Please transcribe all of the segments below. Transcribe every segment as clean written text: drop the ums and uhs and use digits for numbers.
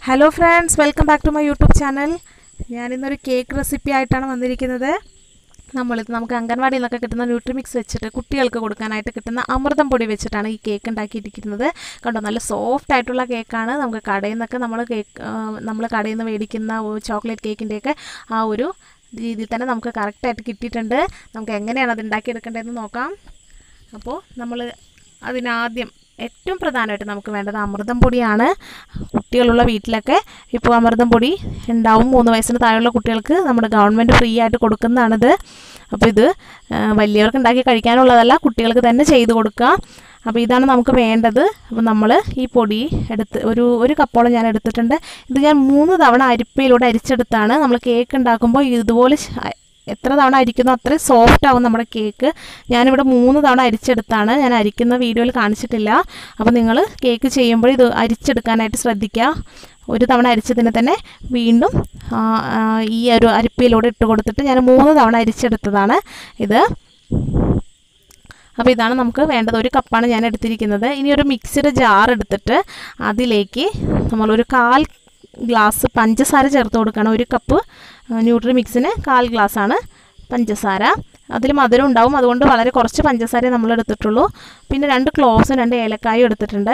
Hello friends, welcome back to my YouTube channel. ഞാനിന്നൊരു cake recipe ആയിട്ടാണ് വന്നിരിക്കുന്നത്. നമുക്ക് അംഗൻവാടിയിൽ നിന്നൊക്കെ കിട്ടുന്ന ന്യൂട്രിമിക്സ് വെച്ചിട്ട് കുട്ടികൾക്ക് കൊടുക്കാനായിട്ട് കിട്ടുന്ന അമൃതം പൊടി വെച്ചിട്ടാണ് ഈ കേക്ക് ഉണ്ടാക്കിയിരിക്കുന്നത്. കണ്ടോ, നല്ല സോഫ്റ്റ് ആയിട്ടുള്ള കേക്കാണ്. നമുക്ക് കടയിൽ നിന്നൊക്കെ നമ്മൾ കടയിൽ നിന്ന് മേടിക്കുന്ന ചോക്ലേറ്റ് കേക്കിൻ്റെയൊക്കെ ആ ഒരു രീതിയിൽ തന്നെ നമുക്ക് കറക്റ്റായിട്ട് കിട്ടിയിട്ടുണ്ട്. നമുക്ക് എങ്ങനെയാണ് അത് ഉണ്ടാക്കിയെടുക്കേണ്ടതെന്ന് നോക്കാം. അപ്പോൾ നമ്മൾ അതിനാദ്യം ഏറ്റവും പ്രധാനമായിട്ട് നമുക്ക് വേണ്ടത് അമൃതം പൊടിയാണ്. കുട്ടികളുള്ള വീട്ടിലൊക്കെ ഇപ്പോൾ അമൃതം പൊടി ഉണ്ടാവും. 3 വയസ്സിന് താഴെയുള്ള കുട്ടികൾക്ക് നമ്മുടെ ഗവൺമെൻറ് ഫ്രീ ആയിട്ട് കൊടുക്കുന്നതാണിത്. അപ്പോൾ ഇത് വലിയവർക്ക് ഉണ്ടാക്കി കഴിക്കാനുള്ളതല്ല, കുട്ടികൾക്ക് തന്നെ ചെയ്ത് കൊടുക്കുക. അപ്പോൾ ഇതാണ് നമുക്ക് വേണ്ടത്. അപ്പോൾ നമ്മൾ ഈ പൊടി ഒരു കപ്പോളം ഞാൻ എടുത്തിട്ടുണ്ട്. ഇത് ഞാൻ 3 തവണ അരിപ്പയിലൂടെ അരിച്ചെടുത്താണ്. നമ്മൾ കേക്ക് ഉണ്ടാക്കുമ്പോൾ ഇതുപോലെ എത്ര തവണ അരിക്കുന്നോ അത്രയും സോഫ്റ്റ് ആവും നമ്മുടെ കേക്ക്. ഞാനിവിടെ 3 തവണ അരിച്ചെടുത്താണ്. ഞാൻ അരിക്കുന്ന വീഡിയോയിൽ കാണിച്ചിട്ടില്ല. അപ്പോൾ നിങ്ങൾ കേക്ക് ചെയ്യുമ്പോൾ ഇത് അരിച്ചെടുക്കാനായിട്ട് ശ്രദ്ധിക്കുക. ഒരു തവണ അരിച്ചതിന് തന്നെ വീണ്ടും ഈ ഒരു അരിപ്പയിലൂടെ ഇട്ട് കൊടുത്തിട്ട് ഞാൻ 3 തവണ അരിച്ചെടുത്തതാണ് ഇത്. അപ്പോൾ ഇതാണ് നമുക്ക് വേണ്ടത്. 1 കപ്പാണ് ഞാൻ എടുത്തിരിക്കുന്നത്. ഇനി ഒരു മിക്സിയുടെ ജാർ എടുത്തിട്ട് അതിലേക്ക് നമ്മളൊരു 1/4 ഗ്ലാസ് പഞ്ചസാര ചേർത്ത് കൊടുക്കണം. 1 കപ്പ് ന്യൂട്രി മിക്സിന് 1/4 ഗ്ലാസ്സാണ് പഞ്ചസാര. അതിൽ മധുരം ഉണ്ടാവും, അതുകൊണ്ട് വളരെ കുറച്ച് പഞ്ചസാരയെ നമ്മൾ എടുത്തിട്ടുള്ളൂ. പിന്നെ 2 ക്ലോവ്സും 2 ഏലക്കായും എടുത്തിട്ടുണ്ട്.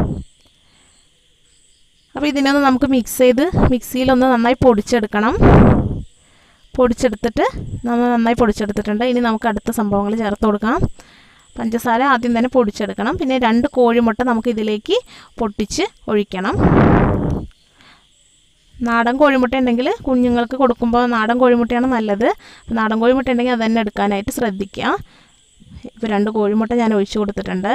അപ്പോൾ ഇതിനൊന്ന് നമുക്ക് മിക്സിയിലൊന്ന് നന്നായി പൊടിച്ചെടുക്കണം. നമ്മൾ നന്നായി പൊടിച്ചെടുത്തിട്ടുണ്ട്. ഇനി നമുക്ക് അടുത്ത സംഭവങ്ങൾ ചേർത്ത് കൊടുക്കാം. പഞ്ചസാര ആദ്യം തന്നെ പൊടിച്ചെടുക്കണം. പിന്നെ 2 കോഴിമുട്ട നമുക്ക് ഇതിലേക്ക് പൊട്ടിച്ച് ഒഴിക്കണം. നാടൻ കോഴിമുട്ട ഉണ്ടെങ്കിൽ കുഞ്ഞുങ്ങൾക്ക് കൊടുക്കുമ്പോൾ നാടൻ കോഴിമുട്ടയാണ് നല്ലത്. നാടൻ കോഴിമുട്ട ഉണ്ടെങ്കിൽ അത് തന്നെ എടുക്കാനായിട്ട് ശ്രദ്ധിക്കുക. ഇപ്പോൾ 2 കോഴിമുട്ട ഞാൻ ഒഴിച്ചു കൊടുത്തിട്ടുണ്ട്.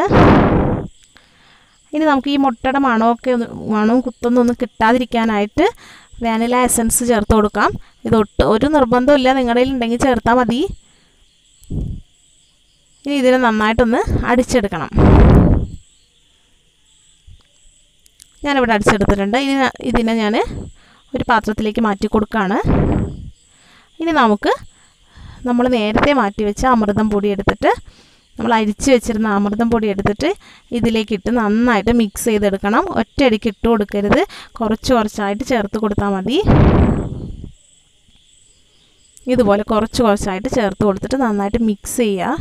ഇനി നമുക്ക് ഈ മുട്ടയുടെ മണവും കുത്തൊന്നും കിട്ടാതിരിക്കാനായിട്ട് വാനില എസൻസ് ചേർത്ത് കൊടുക്കാം. ഒരു നിർബന്ധമില്ല, നിങ്ങളുടെ കയ്യിൽ ഉണ്ടെങ്കിൽ ചേർത്താൽ മതി. ഇനി ഇതിനെ നന്നായിട്ടൊന്ന് അടിച്ചെടുക്കണം. ഞാനിവിടെ അടിച്ചെടുത്തിട്ടുണ്ട്. ഇനി ഇതിനെ ഞാൻ ഒരു പാത്രത്തിലേക്ക് മാറ്റി കൊടുക്കുകയാണ്. ഇനി നമ്മൾ നേരത്തെ മാറ്റി വെച്ച അമൃതം പൊടി എടുത്തിട്ട്, നമ്മൾ അരിച്ച് വെച്ചിരുന്ന അമൃതം പൊടി എടുത്തിട്ട് ഇതിലേക്കിട്ട് നന്നായിട്ട് മിക്സ് ചെയ്തെടുക്കണം. ഒറ്റയടിക്ക് ഇട്ട് കൊടുക്കരുത്, കുറച്ചായിട്ട് ചേർത്ത് കൊടുത്താൽ മതി. ഇതുപോലെ കുറച്ചായിട്ട് ചേർത്ത് കൊടുത്തിട്ട് നന്നായിട്ട് മിക്സ് ചെയ്യുക.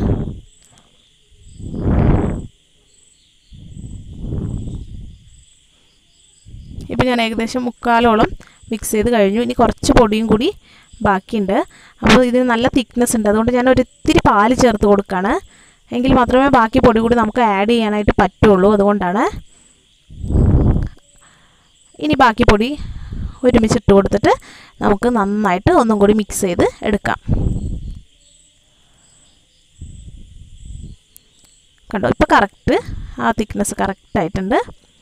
ഇപ്പം ഞാൻ ഏകദേശം 3/4 മിക്സ് ചെയ്ത് കഴിഞ്ഞു. ഇനി കുറച്ച് പൊടിയും കൂടി ബാക്കിയുണ്ട്. അപ്പോൾ ഇതിന് നല്ല തിക്നെസ് ഉണ്ട്, അതുകൊണ്ട് ഞാൻ ഒരിത്തിരി പാല് ചേർത്ത് കൊടുക്കുകയാണ്. എങ്കിൽ മാത്രമേ ബാക്കി പൊടി കൂടി നമുക്ക് ആഡ് ചെയ്യാനായിട്ട് പറ്റുള്ളൂ, അതുകൊണ്ടാണ്. ഇനി ബാക്കി പൊടി ഒരുമിച്ചിട്ട് കൊടുത്തിട്ട് നമുക്ക് നന്നായിട്ട് ഒന്നും കൂടി മിക്സ് ചെയ്ത് എടുക്കാം. കണ്ടോ, ഇപ്പോൾ കറക്റ്റ് ആ തിക്നെസ് കറക്റ്റായിട്ടുണ്ട്.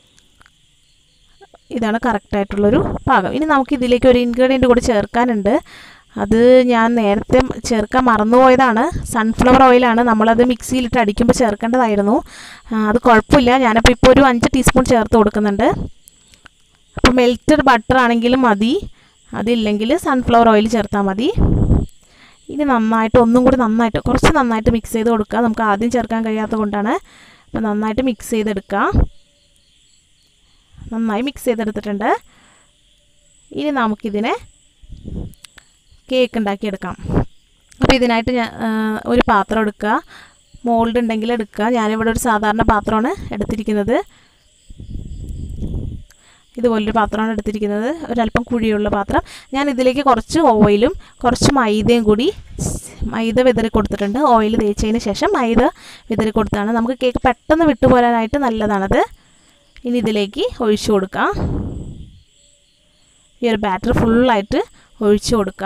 ഇതാണ് കറക്റ്റായിട്ടുള്ളൊരു പാകം. ഇനി നമുക്ക് ഇതിലേക്ക് ഒരു ഇൻഗ്രീഡിയൻറ്റ് കൂടി ചേർക്കാനുണ്ട്. അത് ഞാൻ നേരത്തെ ചേർക്കാൻ മറന്നുപോയതാണ്. സൺഫ്ലവർ ഓയിലാണ്. നമ്മളത് മിക്സിയിലിട്ട് അടിക്കുമ്പോൾ ചേർക്കേണ്ടതായിരുന്നു. അത് കുഴപ്പമില്ല. ഞാനപ്പോൾ ഇപ്പോൾ ഒരു 5 ടീസ്പൂൺ ചേർത്ത് കൊടുക്കുന്നുണ്ട്. അപ്പോൾ മെൽറ്റഡ് ബട്ടർ ആണെങ്കിലും മതി, അതില്ലെങ്കിൽ സൺഫ്ലവർ ഓയിൽ ചേർത്താൽ മതി. ഇനി കുറച്ച് നന്നായിട്ട് മിക്സ് ചെയ്ത് കൊടുക്കുക. നമുക്ക് ആദ്യം ചേർക്കാൻ കഴിയാത്തത് കൊണ്ടാണ്. അപ്പോൾ നന്നായിട്ട് മിക്സ് ചെയ്തെടുക്കുക. നന്നായി മിക്സ് ചെയ്തെടുത്തിട്ടുണ്ട്. ഇനി നമുക്കിതിനെ കേക്ക് ഉണ്ടാക്കിയെടുക്കാം. അപ്പോൾ ഇതിനായിട്ട് ഒരു പാത്രം എടുക്കുക. മോൾഡ് ഉണ്ടെങ്കിൽ എടുക്കുക. ഞാനിവിടെ ഒരു സാധാരണ പാത്രമാണ് എടുത്തിരിക്കുന്നത്. ഇതുപോലൊരു പാത്രമാണ് എടുത്തിരിക്കുന്നത്, ഒരല്പം കുഴിയുള്ള പാത്രം. ഞാൻ ഇതിലേക്ക് കുറച്ച് ഓയിലും കുറച്ച് മൈദയും കൂടി വിതറി കൊടുത്തിട്ടുണ്ട്. ഓയിൽ തേച്ചതിന് ശേഷം മൈദ വിതറി കൊടുത്താണ്. നമുക്ക് കേക്ക് പെട്ടെന്ന് വിട്ടുപോരാനായിട്ട് നല്ലതാണത്. ഇനി ഇതിലേക്ക് ഒഴിച്ചു കൊടുക്കാം. ഈ ഒരു ബാറ്റർ ഫുള്ളായിട്ട് ഒഴിച്ചു കൊടുക്കുക.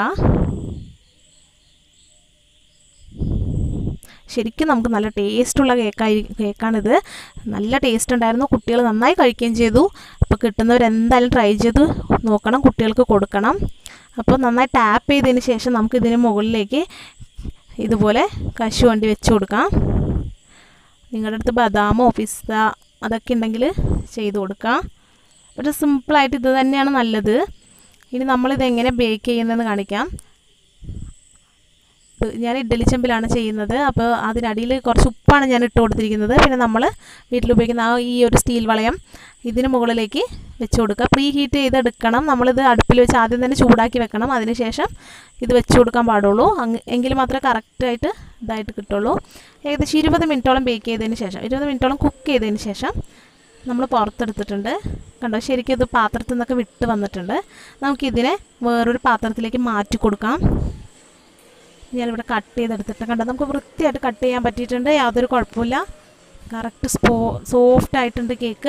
ശരിക്കും നമുക്ക് നല്ല ടേസ്റ്റുള്ള കേക്കാണിത്. നല്ല ടേസ്റ്റ് ഉണ്ടായിരുന്നു. കുട്ടികൾ നന്നായി കഴിക്കുകയും ചെയ്തു. അപ്പോൾ കിട്ടുന്നവരെന്തായാലും ട്രൈ ചെയ്ത് നോക്കണം, കുട്ടികൾക്ക് കൊടുക്കണം. അപ്പോൾ നന്നായി ടാപ്പ് ചെയ്തതിന് ശേഷം നമുക്ക് ഇതിന് മുകളിലേക്ക് ഇതുപോലെ കശുവണ്ടി വെച്ച് കൊടുക്കാം. നിങ്ങളുടെ അടുത്ത് ബദാമോ പിസ്ത അതൊക്കെ ഉണ്ടെങ്കിൽ ചെയ്ത് കൊടുക്കാം. ഒരു സിമ്പിളായിട്ട് ഇത് തന്നെയാണ് നല്ലത്. ഇനി നമ്മളിതെങ്ങനെ ബേക്ക് ചെയ്യുന്നതെന്ന് കാണിക്കാം. ഞാൻ ഇഡ്ഡലി ചെമ്പിലാണ് ചെയ്യുന്നത്. അപ്പോൾ അതിനടിയിൽ കുറച്ച് ഉപ്പാണ് ഞാൻ ഇട്ട് കൊടുത്തിരിക്കുന്നത്. പിന്നെ നമ്മൾ വീട്ടിൽ ഉപയോഗിക്കുന്ന ഈ ഒരു സ്റ്റീൽ വളയം ഇതിന് മുകളിലേക്ക് വെച്ച് കൊടുക്കുക. പ്രീ ഹീറ്റ് ചെയ്തെടുക്കണം. നമ്മളിത് അടുപ്പിൽ വെച്ച് ആദ്യം തന്നെ ചൂടാക്കി വെക്കണം. അതിനുശേഷം ഇത് വെച്ച് കൊടുക്കാൻ പാടുള്ളൂ. എങ്കിൽ മാത്രമേ കറക്റ്റായിട്ട് ഇതായിട്ട് കിട്ടുള്ളൂ. ഏകദേശം 20 മിനിറ്റോളം ബേക്ക് ചെയ്തതിന് ശേഷം 20 മിനിറ്റോളം കുക്ക് ചെയ്തതിന് ശേഷം നമ്മൾ പുറത്തെടുത്തിട്ടുണ്ട്. കണ്ടോ, ശരിക്കും ഇത് പാത്രത്തിൽ നിന്നൊക്കെ വിട്ട് വന്നിട്ടുണ്ട്. നമുക്കിതിനെ വേറൊരു പാത്രത്തിലേക്ക് മാറ്റി കൊടുക്കാം. ഞാനിവിടെ കട്ട് ചെയ്തെടുത്തിട്ട് കണ്ടോ, നമുക്ക് വൃത്തിയായിട്ട് കട്ട് ചെയ്യാൻ പറ്റിയിട്ടുണ്ട്. യാതൊരു കുഴപ്പമില്ല. കറക്റ്റ് സോഫ്റ്റ് ആയിട്ടുണ്ട് കേക്ക്.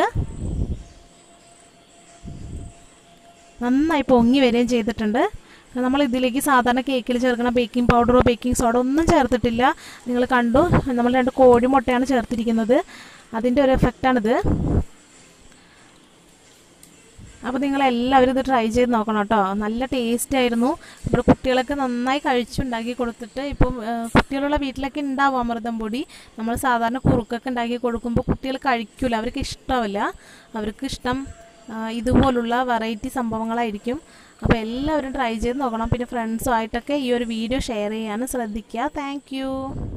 നന്നായി പൊങ്ങി വരികയും ചെയ്തിട്ടുണ്ട്. നമ്മൾ ഇതിലേക്ക് സാധാരണ കേക്കിൽ ചേർക്കുന്ന ബേക്കിംഗ് പൗഡറോ ബേക്കിംഗ് സോഡ ഒന്നും ചേർത്തിട്ടില്ല. നിങ്ങൾ കണ്ടു, നമ്മൾ 2 കോഴിമുട്ടയാണ് ചേർത്തിരിക്കുന്നത്. അതിൻ്റെ ഒരു എഫക്റ്റാണിത്. അപ്പോൾ നിങ്ങളെല്ലാവരും ഇത് ട്രൈ ചെയ്ത് നോക്കണം കേട്ടോ. നല്ല ടേസ്റ്റ് ആയിരുന്നു. ഇപ്പോൾ കുട്ടികളൊക്കെ നന്നായി കഴിച്ചുണ്ടാക്കി കൊടുത്തിട്ട് ഇപ്പം കുട്ടികളുള്ള വീട്ടിലൊക്കെ ഉണ്ടാവും അമൃതം പൊടി. നമ്മൾ സാധാരണ കുറുക്കൊക്കെ ഉണ്ടാക്കി കൊടുക്കുമ്പോൾ കുട്ടികൾ കഴിക്കില്ല, അവർക്ക് ഇഷ്ടമില്ല. അവർക്ക് ഇഷ്ടം ഇതുപോലുള്ള വെറൈറ്റി സംഭവങ്ങളായിരിക്കും. അപ്പോൾ എല്ലാവരും ട്രൈ ചെയ്ത് നോക്കണം. പിന്നെ ഫ്രണ്ട്സുമായിട്ടൊക്കെ ഈ ഒരു വീഡിയോ ഷെയർ ചെയ്യാനും ശ്രദ്ധിക്കുക. താങ്ക്